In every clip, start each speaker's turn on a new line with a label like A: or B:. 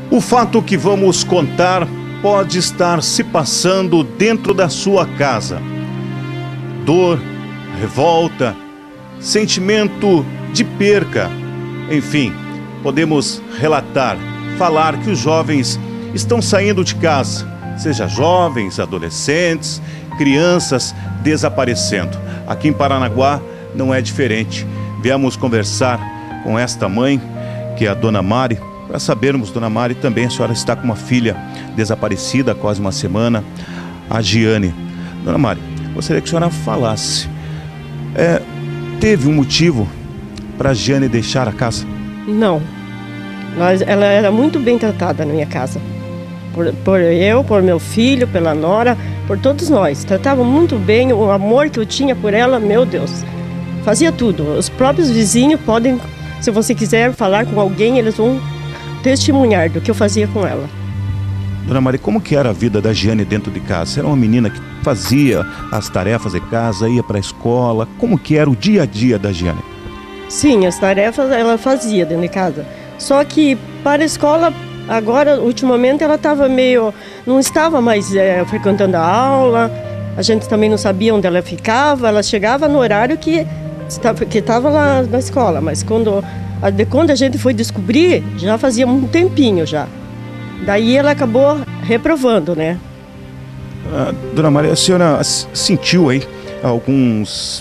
A: O fato que vamos contar pode estar se passando dentro da sua casa. Dor, revolta, sentimento de perca. Enfim, podemos relatar, falar que os jovens estão saindo de casa, seja jovens, adolescentes, crianças desaparecendo. Aqui em Paranaguá não é diferente. Viemos conversar com esta mãe, que é a Dona Mari, para sabermos, Dona Mari, também a senhora está com uma filha desaparecida há quase uma semana, a Giane. Dona Mari, gostaria que a senhora falasse. Teve um motivo para a Giane deixar a casa?
B: Não. Ela era muito bem tratada na minha casa. Por meu filho, pela nora, por todos nós. Tratava muito bem, o amor que eu tinha por ela, meu Deus. Fazia tudo. Os próprios vizinhos podem, se você quiser falar com alguém, eles vão testemunhar do que eu fazia com ela.
A: Dona Maria, como que era a vida da Giane dentro de casa? Você era uma menina que fazia as tarefas de casa, ia para a escola. Como que era o dia a dia da Giane?
B: Sim, as tarefas ela fazia dentro de casa. Só que para a escola, agora, ultimamente, ela não estava mais frequentando a aula. A gente também não sabia onde ela ficava. Ela chegava no horário que estava lá na escola. Mas quando a gente foi descobrir, já fazia um tempinho já. Daí ela acabou reprovando, né?
A: Dona Maria, a senhora sentiu aí alguns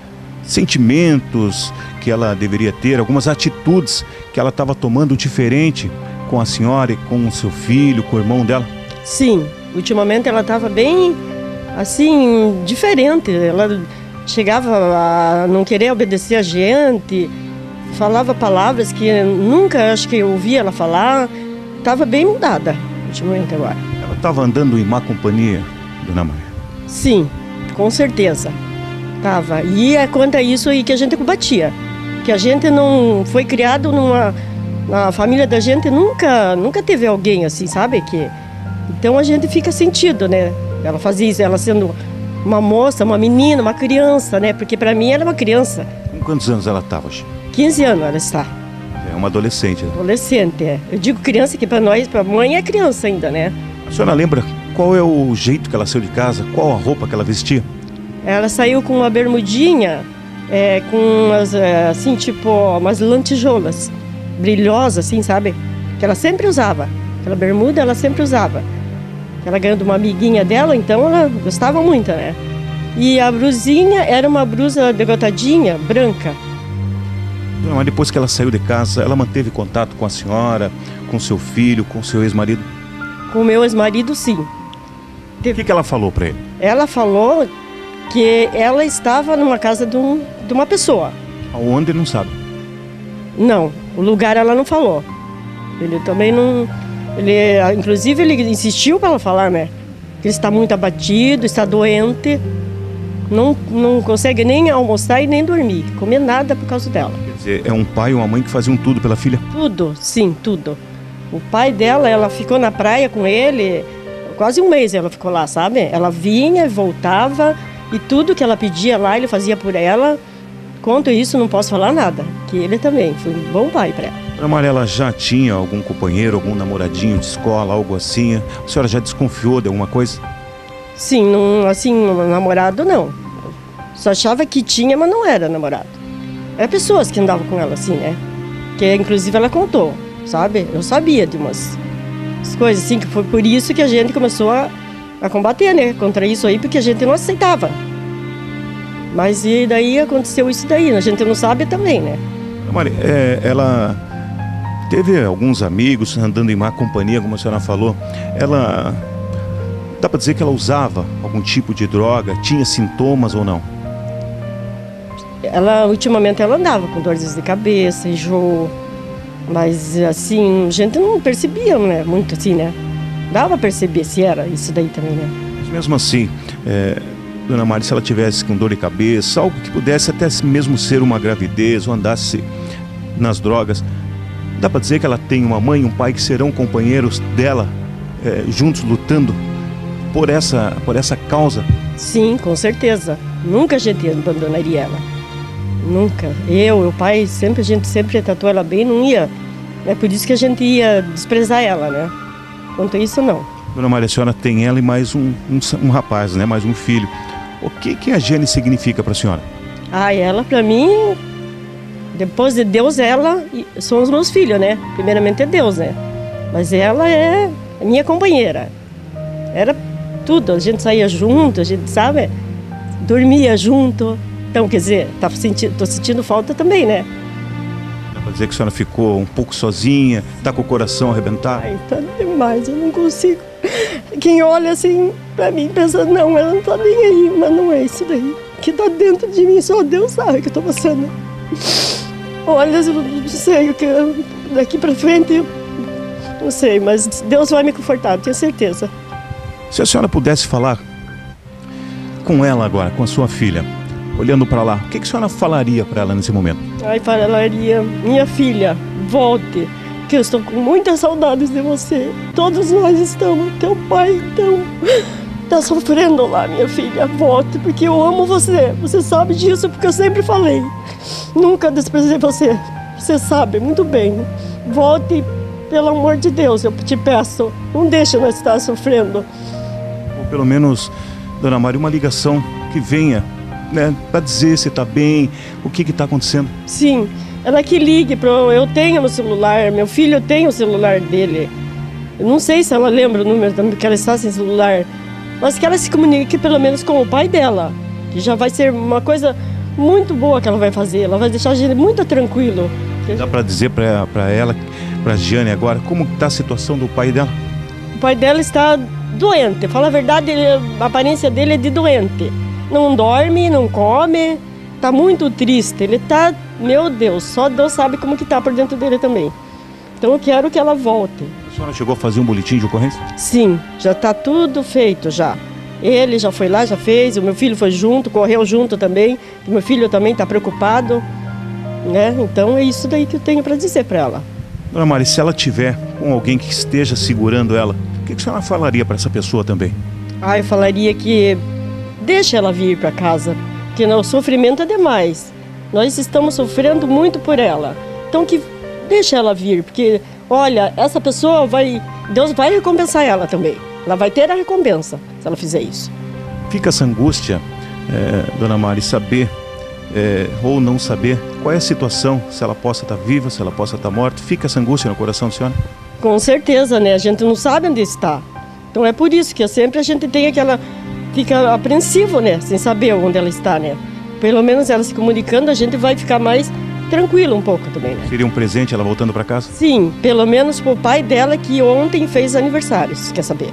A: sentimentos que ela deveria ter, algumas atitudes que ela estava tomando diferente com a senhora e com o seu filho, com o irmão dela?
B: Sim, ultimamente ela estava bem, assim, diferente. Ela chegava a não querer obedecer a gente, falava palavras que nunca acho que eu ouvi ela falar. Estava bem mudada ultimamente agora.
A: Ela estava andando em má companhia, Dona Maria?
B: Sim, com certeza. Estava. E é quanto a isso aí que a gente combatia. Que a gente não foi criado na família da gente, nunca teve alguém assim, sabe? Então a gente fica sentido, né? Ela fazia isso, ela sendo uma moça, uma menina, uma criança, né? Porque para mim ela é uma criança.
A: Com quantos anos ela estava?
B: 15 anos ela está.
A: É uma adolescente, né?
B: Adolescente, é. Eu digo criança que para nós, para a mãe é criança ainda, né?
A: A senhora lembra qual é o jeito que ela saiu de casa? Qual a roupa que ela vestia?
B: Ela saiu com uma bermudinha, com umas, assim, tipo, umas lantejoulas brilhosas, assim, sabe? Que ela sempre usava. Aquela bermuda ela sempre usava. Ela ganhou de uma amiguinha dela, então ela gostava muito, né? E a blusinha era uma blusa degotadinha, branca.
A: Mas depois que ela saiu de casa, ela manteve contato com a senhora, com seu filho, com seu ex-marido?
B: Com o meu ex-marido, sim.
A: O que ela falou para ele?
B: Ela falou que ela estava numa casa de uma pessoa.
A: Aonde, não sabe?
B: Não, o lugar ela não falou. Ele também não... inclusive, ele insistiu para ela falar, né? Que ele está muito abatido, está doente, não consegue nem almoçar e nem dormir, comer nada por causa dela.
A: Quer dizer, é um pai e uma mãe que faziam tudo pela filha?
B: Tudo, sim, tudo. O pai dela, ela ficou na praia com ele, quase um mês ela ficou lá, sabe? Ela vinha e voltava, e tudo que ela pedia lá, ele fazia por ela. Quanto isso, não posso falar nada, que ele também foi um bom pai para ela.
A: Dona Maria, ela já tinha algum companheiro, algum namoradinho de escola, algo assim? A senhora já desconfiou de alguma coisa?
B: Sim, não, assim, namorado não. Só achava que tinha, mas não era namorado. Era pessoas que andavam com ela assim, né? Que inclusive ela contou, sabe? Eu sabia de umas coisas assim, que foi por isso que a gente começou a combater, né? Contra isso aí, porque a gente não aceitava. Mas e daí aconteceu isso daí, a gente não sabe também, né?
A: Maria, ela teve alguns amigos andando em má companhia, como a senhora falou. Ela, dá para dizer que ela usava algum tipo de droga, tinha sintomas ou não?
B: Ultimamente ela andava com dores de cabeça, enjoo, mas assim, a gente não percebia, né? Muito assim, né? Dava para perceber se era isso daí também, né?
A: Mas mesmo assim, Dona Maria, se ela tivesse com dor de cabeça, algo que pudesse até mesmo ser uma gravidez ou andasse nas drogas, dá para dizer que ela tem uma mãe e um pai que serão companheiros dela, juntos lutando por essa causa?
B: Sim, com certeza. Nunca a gente abandonaria ela. Nunca. O pai, a gente sempre tratou ela bem, não ia É por isso que a gente ia desprezar ela, né? Quanto a isso, não.
A: Dona Maria, a senhora tem ela e mais um rapaz, né? Mais um filho. O que a Jane significa para a senhora?
B: Ela para mim, depois de Deus, ela são os meus filhos, né? Primeiramente é Deus, né? Mas ela é a minha companheira. Era tudo, a gente saía junto, a gente, sabe? Dormia junto. Então, quer dizer, tô sentindo falta também, né?
A: Dá pra dizer que a senhora ficou um pouco sozinha, tá com o coração arrebentado?
B: Tá demais, eu não consigo. Quem olha assim pra mim pensa, não, ela não tá nem aí, mas não é isso daí. O que tá dentro de mim, só Deus sabe o que eu tô passando. Olha, eu não sei, o que daqui pra frente, não sei, mas Deus vai me confortar, tenho certeza.
A: Se a senhora pudesse falar com ela agora, com a sua filha, olhando para lá, o que a senhora falaria para ela nesse momento?
B: Falaria, minha filha, volte, que eu estou com muitas saudades de você. Todos nós estamos, teu pai então está sofrendo lá, minha filha, volte, porque eu amo você. Você sabe disso, porque eu sempre falei. Nunca desprezei você, você sabe muito bem. Volte, pelo amor de Deus, eu te peço, não deixe nós estar sofrendo.
A: Ou pelo menos, Dona Maria, uma ligação que venha, né, para dizer se está bem, o que está acontecendo.
B: Sim, ela que ligue, eu tenho no celular, meu filho tem o celular dele. Eu não sei se ela lembra o número, porque ela está sem celular, mas que ela se comunique pelo menos com o pai dela, que já vai ser uma coisa muito boa que ela vai fazer, ela vai deixar a gente muito tranquilo.
A: Dá para dizer para ela, para a Jane agora, como está a situação do pai dela?
B: O pai dela está doente, fala a verdade, a aparência dele é de doente. Não dorme, não come, tá muito triste. Ele tá, meu Deus, só Deus sabe como que tá por dentro dele também. Então eu quero que ela volte.
A: A senhora chegou a fazer um boletim de ocorrência?
B: Sim, já tá tudo feito já. Ele já foi lá, já fez, o meu filho foi junto, correu junto também. O meu filho também tá preocupado, né? Então é isso daí que eu tenho para dizer para ela.
A: Dona Maria, se ela tiver com alguém que esteja segurando ela, o que a senhora falaria para essa pessoa também?
B: Eu falaria que deixa ela vir para casa, porque o sofrimento é demais. Nós estamos sofrendo muito por ela. Então que deixa ela vir, porque, olha, essa pessoa Deus vai recompensar ela também. Ela vai ter a recompensa se ela fizer isso.
A: Fica essa angústia, Dona Maria, saber ou não saber qual é a situação, se ela possa estar viva, se ela possa estar morta. Fica essa angústia no coração da senhora?
B: Com certeza, né? A gente não sabe onde está. Então é por isso que sempre a gente tem fica apreensivo, né? Sem saber onde ela está, né? Pelo menos ela se comunicando, a gente vai ficar mais tranquilo um pouco também, né?
A: Seria um presente ela voltando para casa?
B: Sim, pelo menos pro pai dela, que ontem fez aniversário, se quer saber.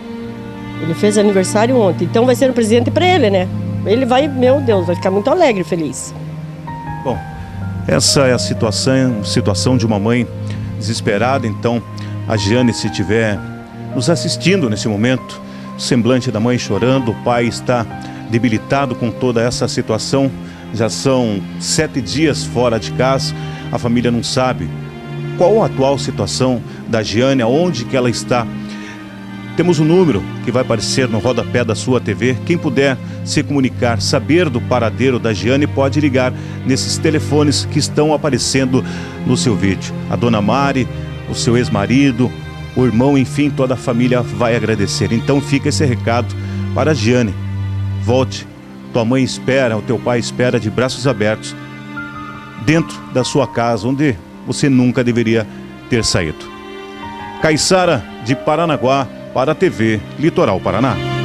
B: Ele fez aniversário ontem, então vai ser um presente para ele, né? Ele vai, meu Deus, vai ficar muito alegre, feliz.
A: Bom, essa é a situação de uma mãe desesperada. Então, a Jane, se estiver nos assistindo nesse momento, o semblante da mãe chorando, o pai está debilitado com toda essa situação. Já são 7 dias fora de casa, a família não sabe qual a atual situação da Jane, aonde que ela está. Temos um número que vai aparecer no rodapé da sua TV. Quem puder se comunicar, saber do paradeiro da Jane, pode ligar nesses telefones que estão aparecendo no seu vídeo. A Dona Mari, o seu ex-marido, o irmão, enfim, toda a família vai agradecer. Então fica esse recado para a Jane. Volte, tua mãe espera, o teu pai espera de braços abertos dentro da sua casa, onde você nunca deveria ter saído. Caiçara de Paranaguá, para a TV Litoral Paraná.